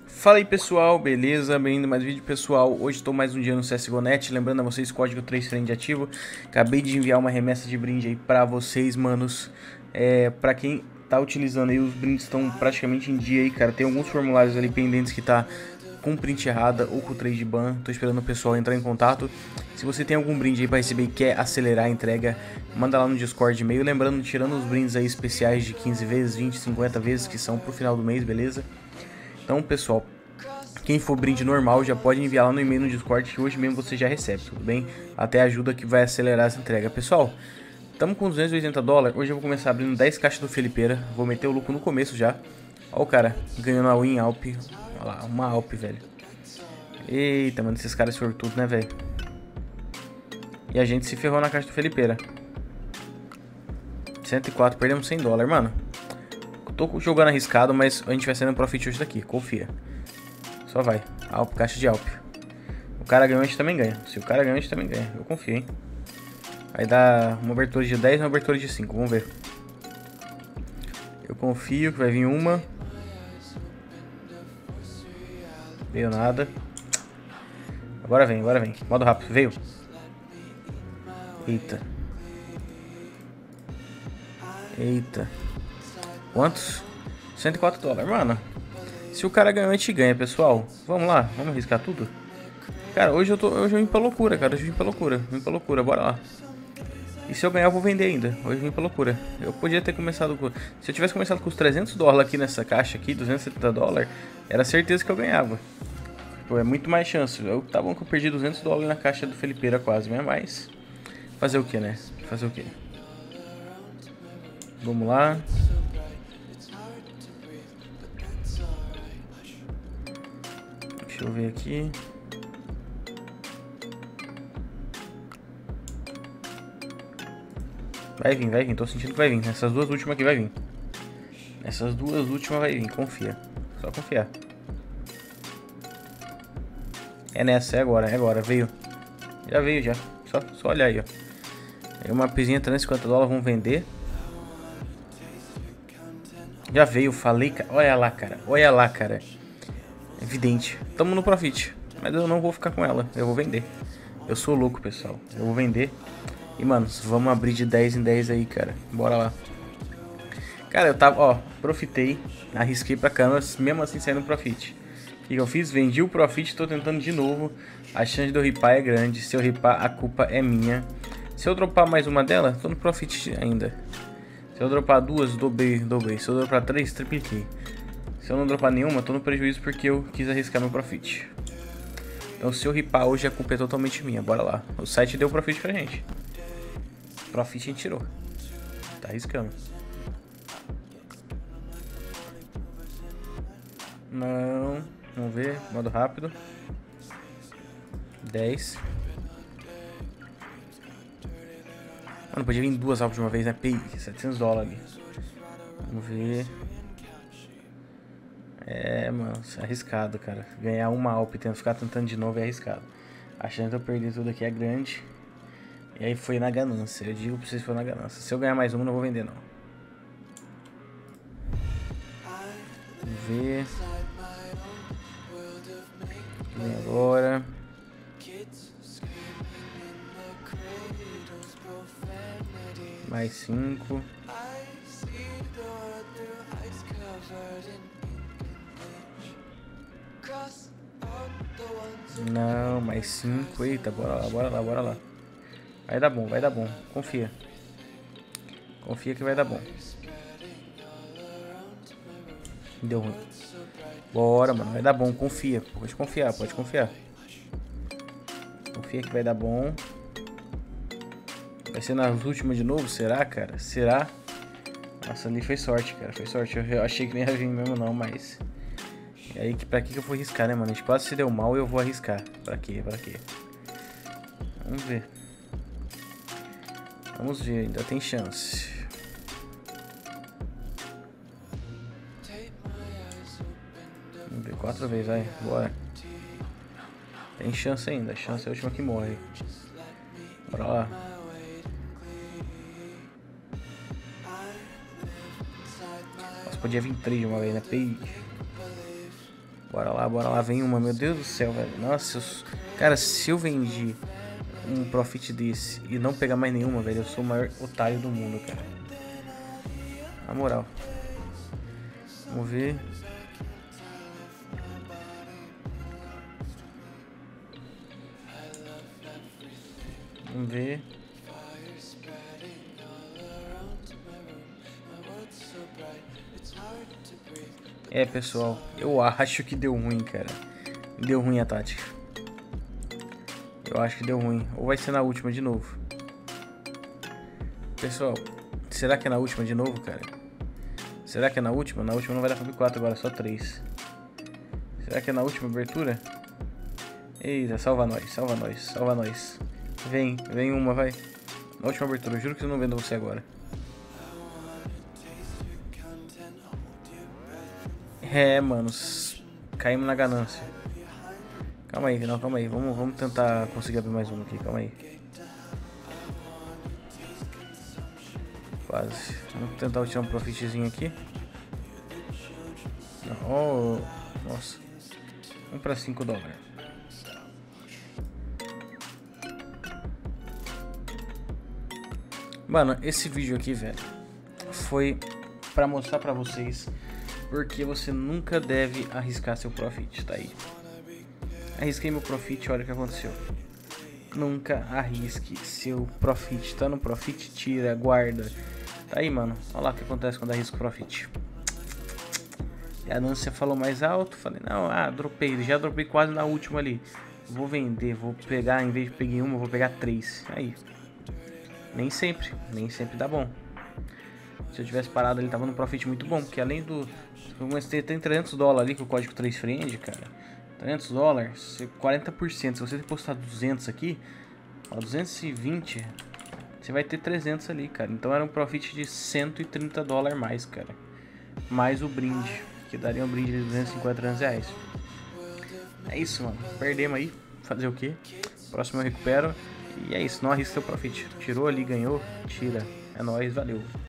Fala aí pessoal, beleza? Bem-vindo a mais um vídeo pessoal. Hoje estou mais um dia no CSGO Net. Lembrando a vocês, código 3friend ativo. Acabei de enviar uma remessa de brinde aí pra vocês, manos. Pra quem tá utilizando aí, os brindes estão praticamente em dia aí, cara. Tem alguns formulários ali pendentes que tá com print errada ou com 3 de ban. Tô esperando o pessoal entrar em contato. Se você tem algum brinde aí pra receber e quer acelerar a entrega, manda lá no Discord e-mail. Lembrando, tirando os brindes aí especiais de 15 vezes, 20, 50 vezes, que são pro final do mês, beleza? Então, pessoal, quem for brinde normal já pode enviar lá no e-mail no Discord que hoje mesmo você já recebe, tudo bem? Até ajuda que vai acelerar essa entrega. Pessoal, estamos com 280 dólares. Hoje eu vou começar abrindo 10 caixas do Felipeira. Vou meter o lucro no começo já. Ó o cara ganhando a win Alp. Olha lá, uma Alp, velho. Eita, mano, esses caras sortudos, né, velho? E a gente se ferrou na caixa do Felipeira. 104, perdemos 100 dólares, mano. Tô jogando arriscado, mas a gente vai sair no profit hoje daqui, confia. Só vai. Alp, caixa de Alp. O cara ganhou, a gente também ganha. Se o cara ganhou, a gente também ganha. Eu confio, hein. Vai dar uma abertura de 10 e uma abertura de 5. Vamos ver. Eu confio que vai vir uma. Veio nada. Agora vem, agora vem. Modo rápido. Veio. Eita. Eita. Quantos? 104 dólares, mano. Se o cara ganhou, a gente ganha, pessoal. Vamos lá, vamos arriscar tudo. Cara, hoje eu vim pra loucura, cara. Hoje eu vim pra loucura. Vim pra loucura, bora lá. E se eu ganhar, eu vou vender ainda. Hoje eu vim pra loucura. Eu podia ter começado com... Se eu tivesse começado com os 300 dólares aqui nessa caixa aqui, 270 dólares, era certeza que eu ganhava. Pô, é muito mais chance. Tá bom que eu perdi 200 dólares na caixa do Felipeira quase, mas... Fazer o que, né? Fazer o que? Vamos lá. Deixa eu ver aqui. Vai vir, tô sentindo que vai vir. Essas duas últimas aqui vai vir. Essas duas últimas vai vir, confia. Só confiar. É nessa, é agora, veio. Já veio já. Só olhar aí, ó. Aí uma pizinha 350 dólares, vamos vender. Já veio, falei, cara. Olha lá, cara. Olha lá, cara. Evidente. Tamo no profit. Mas eu não vou ficar com ela. Eu vou vender. Eu sou louco, pessoal. Eu vou vender. E, mano, vamos abrir de 10 em 10 aí, cara. Bora lá. Cara, eu tava, ó, profitei. Arrisquei pra câmera, mesmo assim saindo profit. O que eu fiz? Vendi o profit, tô tentando de novo. A chance de eu ripar é grande. Se eu ripar, a culpa é minha. Se eu dropar mais uma dela, tô no profit ainda. Se eu dropar duas, dobrei. Se eu dropar três, tripliquei. Se eu não dropar nenhuma, tô no prejuízo porque eu quis arriscar meu profit. Então se eu ripar hoje, a culpa é totalmente minha. Bora lá. O site deu profit pra gente. Profit a gente tirou. Tá arriscando. Não. Vamos ver. Modo rápido. 10. Mano, podia vir duas alvos de uma vez, né? PI, 700 dólares. Vamos ver. É, mano, é arriscado, cara. Ganhar uma Alp e ficar tentando de novo é arriscado. A chance de eu perder tudo aqui é grande. E aí foi na ganância. Eu digo pra vocês, foi na ganância. Se eu ganhar mais uma, não vou vender, não. Vamos ver. Vem agora. Mais 5. Não, mais 5. Eita, bora lá, bora lá, bora lá. Vai dar bom, vai dar bom. Confia. Confia que vai dar bom. Deu ruim. Bora, mano, vai dar bom, confia. Pode confiar, pode confiar. Confia que vai dar bom. Vai ser nas últimas de novo? Será, cara? Será? Nossa, ali foi sorte, cara. Foi sorte. Eu achei que nem ia vir mesmo não, mas... E aí, pra que eu vou arriscar, né, mano? A gente quase se deu mal e eu vou arriscar. Pra quê? Pra quê? Vamos ver. Vamos ver, ainda tem chance. Vamos ver 4 vezes, vai. Bora. Tem chance ainda. A chance é a última que morre. Bora lá. Nossa, podia vir 3 de uma vez, né? Pei. Bora lá, vem uma, meu Deus do céu, velho. Nossa, cara, se eu vendi um profit desse e não pegar mais nenhuma, velho, eu sou o maior otário do mundo, cara. Na moral. Vamos ver. Vamos ver. É, pessoal, eu acho que deu ruim, cara. Deu ruim a tática. Eu acho que deu ruim. Ou vai ser na última de novo. Pessoal, será que é na última de novo, cara? Será que é na última? Na última não vai dar FAB 4 agora, só 3. Será que é na última abertura? Eita, salva nós, salva nós, salva nós. Vem uma, vai. Na última abertura, eu juro que eu não vendo você agora. É, manos, caímos na ganância. Calma aí, não, calma aí. Vamos tentar conseguir abrir mais uma aqui, calma aí. Quase. Vamos tentar tirar um profitzinho aqui. Oh, nossa. Vamos pra 5 dólares. Mano, esse vídeo aqui, velho, foi pra mostrar pra vocês porque você nunca deve arriscar seu profit, tá aí. Arrisquei meu profit, olha o que aconteceu. Nunca arrisque seu profit. Tá no profit, tira, guarda. Tá aí, mano. Olha lá o que acontece quando arrisca o profit. E a anúncia falou mais alto. Falei, não, dropei. Já dropei quase na última ali. Vou vender, vou pegar, em vez de pegar uma, vou pegar 3. Aí. Nem sempre dá bom. Se eu tivesse parado ele tava no profit muito bom. Porque além do... Tem 300 dólares ali com o código 3friend, cara. 300 dólares, 40%. Se você depositar 200 aqui, ó, 220, você vai ter 300 ali, cara. Então era um profit de 130 dólares mais, cara. Mais o brinde, que daria um brinde de 250, 300 reais. É isso, mano. Perdemos aí. Fazer o quê? Próximo eu recupero. E é isso, não arrisca seu profit. Tirou ali, ganhou, tira. É nóis, valeu.